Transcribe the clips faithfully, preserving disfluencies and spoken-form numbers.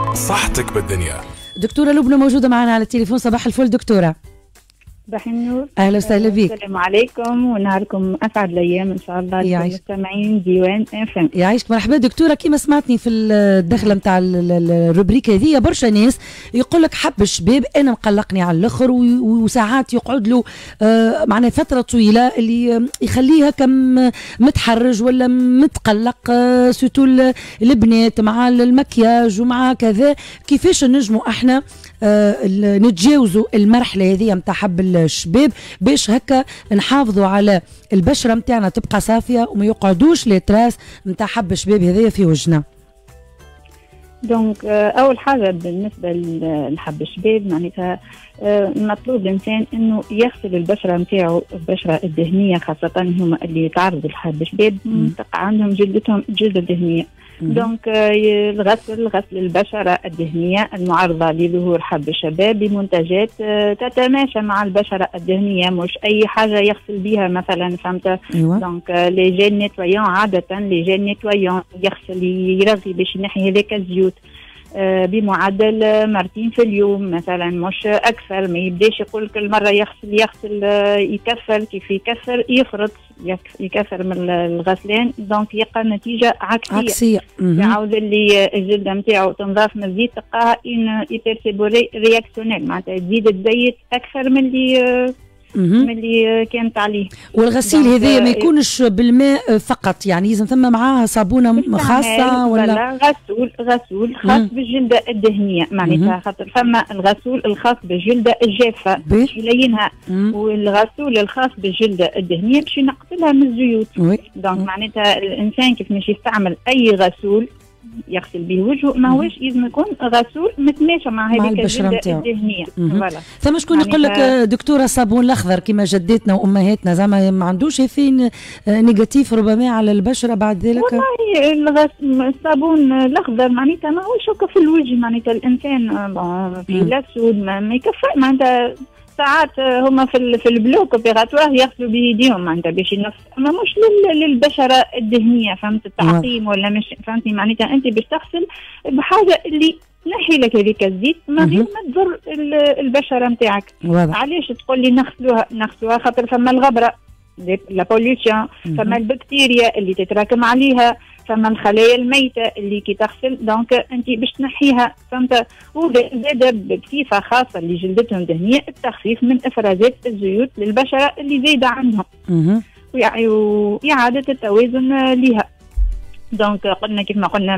صحتك بالدنيا. دكتورة لبنى موجودة معنا على التليفون. صباح الفل دكتورة. صباح النور. اهلا وسهلا بك. السلام عليكم ونهاركم اسعد الايام ان شاء الله للمستمعين ديوان اف ام. يعيشك مرحبا دكتوره. كيما سمعتني في الدخله نتاع الروبريك هذه برشا ناس يقول لك حب الشباب انا مقلقني على الاخر، وساعات يقعد له آه معناها فتره طويله اللي يخليها كم متحرج ولا متقلق، آه سوتو البنات مع المكياج ومع كذا. كيفاش نجموا احنا آه نتجاوزوا المرحله هذه نتاع حب الشباب باش هكا نحافظوا على البشره نتاعنا تبقى صافيه وما يقعدوش لي تراس نتاع حب الشباب هذايا في وجهنا؟ دونك اول حاجه بالنسبه لحب الشباب معناتها مطلوب الانسان انه يغسل البشره نتاعو، البشره الدهنيه خاصه هما اللي يتعرضوا لحب الشباب تقع عندهم جلدتهم جلده دهنيه. دونك الغسل غسل البشره الدهنيه المعرضه لظهور حب الشباب بمنتجات تتماشى مع البشره الدهنيه، مش اي حاجه يغسل بها مثلا، فهمت؟ أيوة. دونك لي جيل نيتويون عاده لي جيل نيتويون يغسل يرغي باش ينحي هذاك الزيوت بمعدل مرتين في اليوم مثلا، مش اكثر. ما يبداش يقول كل مره يغسل يغسل يكثر، كيف يكثر يفرط يكثر من الغسلان، دونك يلقى نتيجه عكسيه عكسيه. يعاود اللي الجلده نتاعو تنضاف من الزيت تلقاها ان يبرسيبوري رياكسيونيل، معناتها تزيد تزيت اكثر من اللي من اللي كانت عليه. والغسيل هذايا ما يكونش بالماء فقط، يعني لازم ثم معاها صابونه خاصه ولا لا؟ غسول غسول خاص بالجلده الدهنيه، معناتها خاطر فما الغسول الخاص بالجلده الجافه باش يلينها، والغسول الخاص بالجلده الدهنيه باش ينقصلها من الزيوت. دونك معناتها الانسان كيف مش يستعمل اي غسول يغسل به وجهه ما هوش لازم يكون غسول متماشى مع هذيك الجلده الدهنيه. فوالا ثم شكون يقول لك دكتوره الصابون الاخضر كما جدتنا وامهاتنا زعما ما عندوش اثين نيجاتيف ربما على البشره بعد ذلك؟ والله الصابون الاخضر معناتها ما هوش هكا في الوجه، معناتها الانسان في الاسود ما يكفي، معناتها ساعات هما في في البلوك اوبيراتوار يغسلوا بيديهم معناتها باش ينفس، اما مش للبشره الدهنيه، فهمت؟ التعقيم ولا مش فهمتي؟ معناتها انت باش تغسل بحاجه اللي تنحي لك هذيك الزيت ما غير ما تضر البشره نتاعك. علاش تقول لي نغسلوها؟ نغسلوها خاطر فما الغبره لا بوليوشن، فما البكتيريا اللي تتراكم عليها، فما الخلايا الميته اللي كي تغسل دونك انت باش تنحيها، فهمت؟ وزاد بصفه خاصه اللي جلدتهم دهنيه التخفيف من افرازات الزيوت للبشره اللي زايده عندهم واعاده التوازن لها. دونك قلنا كيف ما قلنا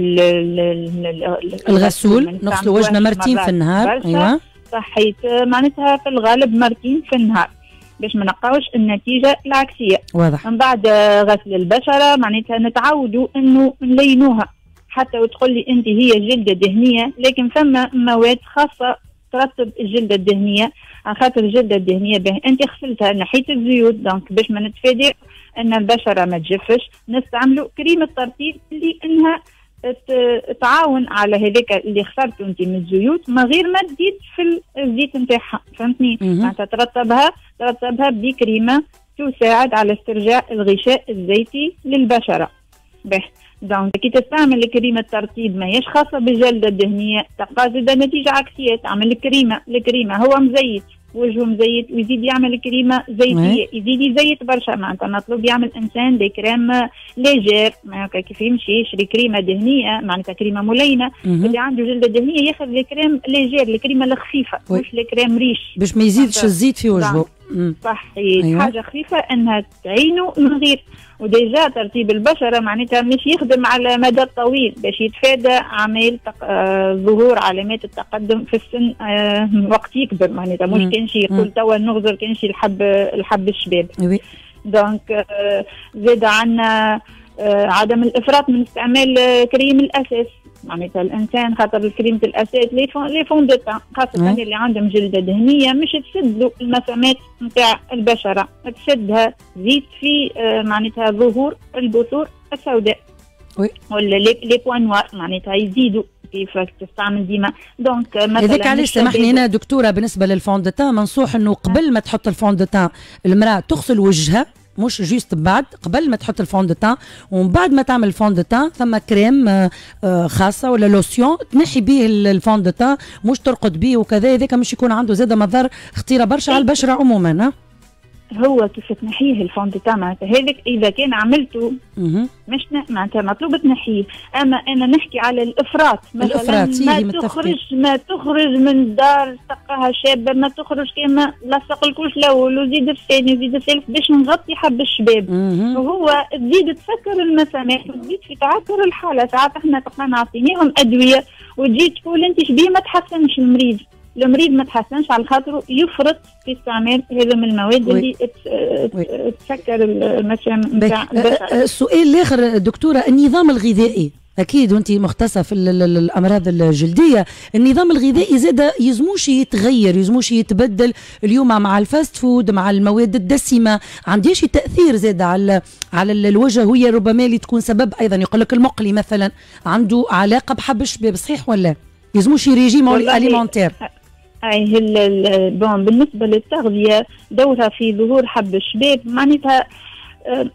الغسول نغسل وجهنا مرتين في النهار. ايوه صحيت، معناتها في الغالب مرتين في النهار باش ما نلقاوش النتيجه العكسيه. واضح. من بعد غسل البشره معناتها نتعودوا انه نلينوها، حتى وتقول لي انت هي جلده دهنيه لكن فما مواد خاصه ترطب الجلده الدهنيه، على خاطر الجلده الدهنيه به انت غسلتها نحيت الزيوت، دونك باش ما نتفادى ان البشره ما تجفش نستعملوا كريم الترطيب اللي انها تعاون على هذاك اللي خسرته انت من الزيوت ما غير ما تزيد في الزيت نتاعها، فهمتني؟ معناتها ترطبها ترطبها بكريمه تساعد على استرجاع الغشاء الزيتي للبشره. به دونك كي تستعمل كريمه الترطيب ما هيش خاصه بالجلده الدهنيه تلقى زاد نتيجه عكسيه، تعمل الكريمه الكريمه هو مزيت وجهه مزيت ويزيد يعمل كريمه زيتيه يزيد يزيت برشا، معناتها مطلوب يعمل انسان دي كريم ليجير هكا كيف يمشي يشري كريمه دهنيه معناتها كريمه ملينه، اللي عنده جلده دهنيه ياخذ الكريم ليجير الكريمه الخفيفه مش الكريم ريش باش ما يزيدش الزيت في وجهه. صحيح. أيوة. حاجه خفيفه انها تعينه من غير وديجا ترطيب البشره معناتها مش يخدم على مدى طويل باش يتفادى عمل تق... آه... ظهور علامات التقدم في السن آه... وقت يكبر، معناتها مش كان شي يقول توا نغزر كان شي الحب الحب الشباب. وي. دونك آه... زاد عندنا آه... عدم الافراط من استعمال آه... كريم الاساس، معناتها الانسان خاطر كريمه الاساس لي فون لي فون دو تان خاصه اللي عندهم جلده دهنيه مش تسد له المسامات نتاع البشره، تسدها زيد في آه معناتها ظهور البثور السوداء ولا لي بوان نوار، معناتها يزيدوا كيف تستعمل ديما. دونك مثلا هذاك علاش سامحني انا دكتوره بالنسبه للفون دو تان منصوح انه قبل ما تحط الفون دو تان المراه تغسل وجهها مش جوست بعد، قبل ما تحط الفون دو تان ومن بعد ما تعمل الفون دو تان ثم كريم خاصه ولا لوسيون تنحي به الفون دو تان، مش ترقد به وكذا. هذاك مش يكون عنده زاده مضار خطيره برشا على البشره عموما. هو كيف تنحيه الفون دو تان معناتها هذاك اذا كان عملته مش معناتها مطلوب تنحيه، اما انا نحكي على الافراط مثلا ما تخرج ما تخرج من الدار تلقاها شابه ما تخرج كما لصق الكوش الاول وزيد الثاني وزيد الثالث باش نغطي حب الشباب، وهو تزيد تسكر المسامات وتزيد في تعكر الحاله. ساعات احنا تلقى نعطيناهم ادويه وتجي تقول انت شبيه ما تحسنش المريض، المريض ما تحسنش على خاطره يفرط في استعمال هذا من المواد وي. اللي تسكر المسام نتاع البشر. السؤال الاخر دكتوره، النظام الغذائي اكيد وانت مختصه في الامراض الجلديه، النظام الغذائي زاد يزموش يتغير يزموش يتبدل اليوم مع الفاست فود مع المواد الدسمه، عنديش تاثير زاد على على الوجه؟ هي ربما اللي تكون سبب ايضا يقول لك المقلي مثلا عنده علاقه بحب الشباب، صحيح ولا يزموش ريجيم اليمونتير؟ اي بون بالنسبه للتغذيه دورها في ظهور حب الشباب معناتها أه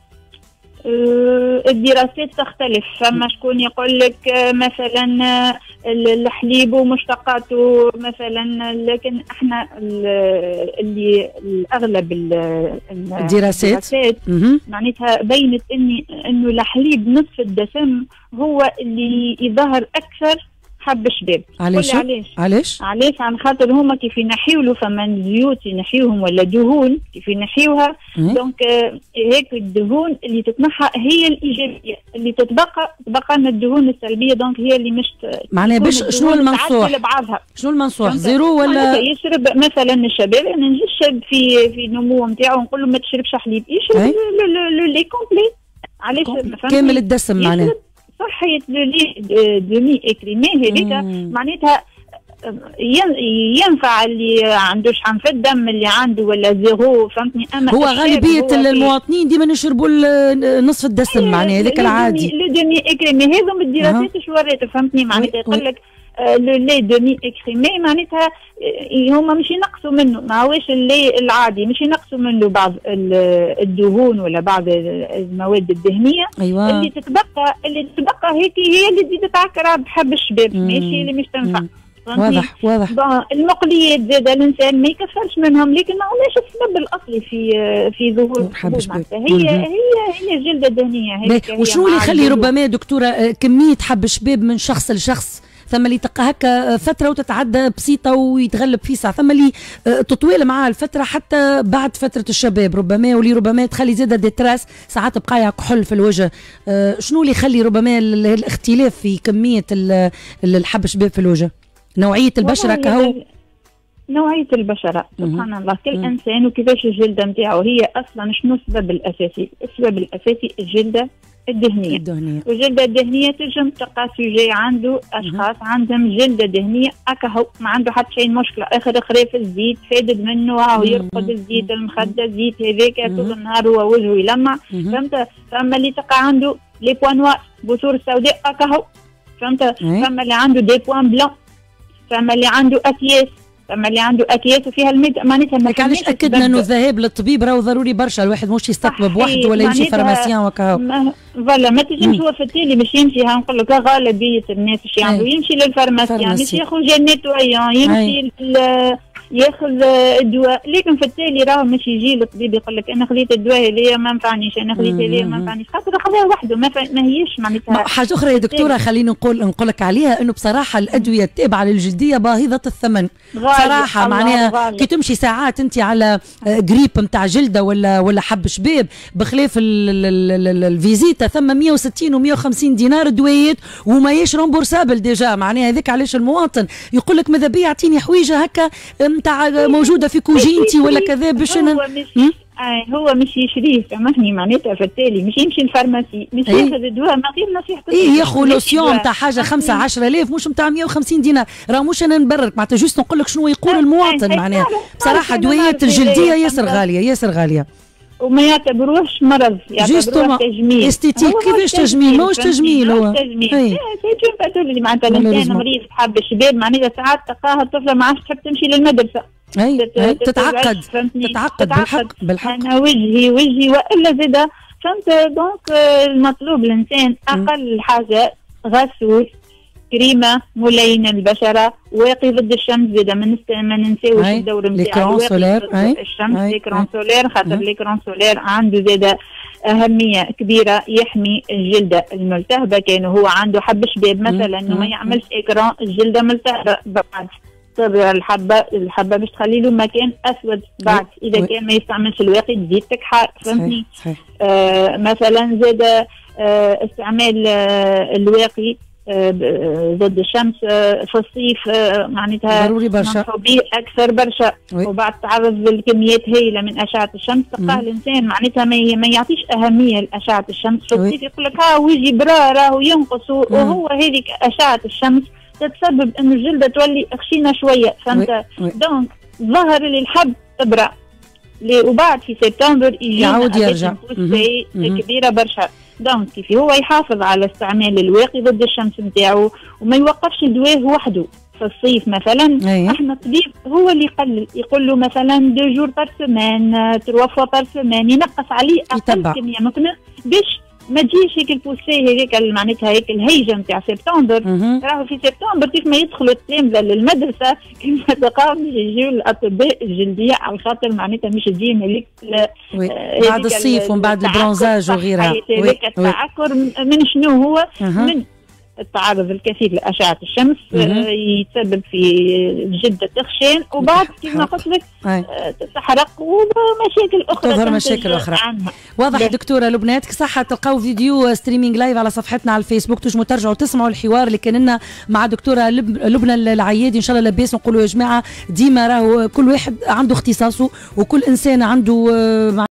أه الدراسات تختلف. فما شكون يقول لك مثلا الحليب ومشتقاته مثلا، لكن احنا اللي الاغلب الدراسات معناتها بينت اني انه الحليب نصف الدسم هو اللي يظهر اكثر حب الشباب. علاش؟ علاش؟ علاش؟ علاش؟ عن خاطر هما كيف ينحيوا له فما زيوت ينحيوهم ولا دهون كيف ينحيوها، دونك آه هيك الدهون اللي تتنحى هي الايجابيه، اللي تتبقى تبقى لنا الدهون السلبيه، دونك هي اللي مش معناها باش شنو المنصوح؟ شنو المنصوح؟ زيرو ولا يشرب مثلا الشباب؟ انا نجي الشاب في في نمو نتاعو ونقول له ما تشربش حليب، يشرب لي كومبلي. علاش؟ كامل الدسم معناها صحية دمي اكريمي هذيك معناتها ينفع اللي عنده شحن في الدم اللي عنده ولا زيرو، فهمتني؟ اما هو غالبية المواطنين ديما يشربوا نصف الدسم معناها هذاك العادي. لو دمي اكريمي هذم الدراسات اش ورات، فهمتني؟ معناتها يقول لك لو لي دمي اكريمي معناتها هما مش ينقصوا منه، ما هوش اللي العادي مش ينقصوا منه بعض الدهون ولا بعض المواد الدهنيه. أيوة. اللي تتبقى اللي تتبقى هيك هي اللي تزيد تعكر بحب الشباب، ماشي اللي مش تنفع. واضح واضح. المقليات زاد الانسان ما يكثرش منهم، لكن ما هوش السبب الاصلي في في ظهور حب الشباب. هي هي هي الجلده الدهنيه هيك. وشنو اللي يخلي ربما دكتوره كميه حب الشباب من شخص لشخص؟ ثم اللي تلقى هكا فتره وتتعدى بسيطه ويتغلب في ساعه، ثم اللي تطويل معاه الفتره حتى بعد فتره الشباب ربما، واللي ربما تخلي زاده دي تراس ساعات بقايا كحل في الوجه. شنو اللي يخلي ربما الاختلاف في كميه الحب الشباب في الوجه؟ نوعيه البشره كهو؟ نوعيه البشره سبحان الله كل مم. انسان وكيفاش الجلده نتاعو. هي اصلا شنو السبب الاساسي؟ السبب الاساسي الجلده الدهنيه. الدهنيه والجلده الدهنيه تنجم تلقى سوجي عنده اشخاص مم. عندهم جلده دهنيه اكهو ما عنده حتى شيء مشكله، اخر خريف الزيت فادد منه هاو يرقد الزيت المخده الزيت هذاك طول النهار هو وجهه يلمع، فهمت؟ فما اللي تلقى عنده لي بوان نوار بثور سوداء اكهو، فهمت؟ فما اللي عنده دي بوان بلون، فما اللي عنده اكياس، فما اللي عنده اكياس وفيها الميد معناتها ما كانش اكدنا انه الذهاب للطبيب راهو ضروري برشا، الواحد مش يستقبل بوحده ولا يمشي فارماسيان وكاهو. فوالا ما تجمش هو في التالي باش يمشي نقول لك غالبيه الناس اش يعملوا يمشي للفارماسيان باش ياخذ جل نيتويان يمشي ياخذ الدواء، لكن في التالي راهو مش يجي للطبيب يقول لك انا خذيت الدواء هذايا ما نفعنيش، انا خذيت هذايا ما نفعنيش، خاطر خذاها وحده ما, ما هيش معناتها. حاجه اخرى يا دكتوره خليني نقول نقول لك عليها، انه بصراحه الادويه التابعه للجلديه باهظه الثمن صراحه، معناها كي تمشي ساعات انت على قريب نتاع جلده ولا ولا حب شباب بخلاف الفيزيتا ثم مية وستين ومية وخمسين دينار دويات وما يش رومبورسابل ديجا، معناها هذاك علاش المواطن يقول لك ماذا بيا اعطيني حويجه هكا نتاع موجوده في كوجينتي ولا كذا باش انا آه هو مش يشريه سامحني معناتها في التالي مش يمشي الفارماسي مش أيه؟ ياخذ الدواء ما غير نصيحه ايه ياخذ لوسيون نتاع حاجه خمسة عشرة آلاف مش نتاع مية وخمسين دينار، راه مش انا نبررك معناتها جوست نقول لك شنو يقول المواطن. أيه معناها بصراحه دويات الجلديه ياسر غاليه ياسر غاليه وما يعتبروهش مرض، يعتبروه تجميل استيتيك. كيفاش تجميل؟ ماهوش تجميل هو تجميل اللي معناتها الانسان مريض حب الشباب معناتها ساعات تلقاها الطفله ما عادش تحب تمشي للمدرسه تتعقد تتعقد بالحق بالحق. انا وجهي وجهي والا زاده فهمت. دونك المطلوب الانسان اقل حاجه غسول، كريمه ملينه البشره، واقي ضد الشمس زاده ما ننساوش الدور نتاعو واقي ضد الشمس. ليكرون سولير خاطر ليكرون سولير عنده زاده أهمية كبيرة، يحمي الجلدة الملتهبة. كان هو عنده حب شباب مثلا انه ما يعملش اكران الجلدة ملتهبة بعد طبع الحبة الحبة باش تخلي له مكان اسود بعد اذا كان ما يستعملش الواقي تزيد تكحل فهمتني. آه مثلا زاد آه استعمال آه الواقي ضد الشمس في الصيف معناتها ضروري برشا اكثر برشا. وبعد تعرض للكميات هائله من اشعه الشمس تلقاه الانسان معناتها ما يعطيش اهميه لاشعه الشمس. في الصيف يقول لك ها ويجي برا راهو ينقص، وهو هذيك اشعه الشمس تتسبب انه الجلده تولي خشينه شويه فهمت. دونك ظهر اللي الحب ابرا وبعد في سبتمبر يجي يعاود يرجع كبيره برشا. دونك كيف هو يحافظ على استعمال الواقي ضد الشمس نتاعو وما يوقفش الدواء وحده. في الصيف مثلا أيه. احنا الطبيب هو اللي يقلل، يقول له مثلا دو جور بار سيمان تروا فوا بار سيمان، ينقص عليه اقل كميه ممكنه باش ما تجيش هيك البوسي هيك معناتها هيك الهيجه نتاع سبتمبر. راهو في سبتمبر كيف ما يدخلوا التلامذه للمدرسه كيف ما تلقاهم يجيو الاطباء الجلديه على خاطر معناتها مش تجيهم هذيك بعد الصيف ومن بعد البرونزاج وغيرها. هذاك التعكر من شنو هو؟ من التعرض الكثير لأشعة الشمس آه يتسبب في الجلدة تخشن وبعد كما قلت لك آه تحرق ومشاكل أخرى تظهر مشاكل أخرى عنها. واضح دكتورة لبنى يعطيك صحة. تلقاو فيديو ستريمينج لايف على صفحتنا على الفيسبوك، تنجموا ترجعوا تسمعوا الحوار اللي كان لنا مع دكتورة لبنى العيادي. إن شاء الله لاباس نقولوا يا جماعة ديما راهو كل واحد عنده اختصاصه وكل إنسان عنده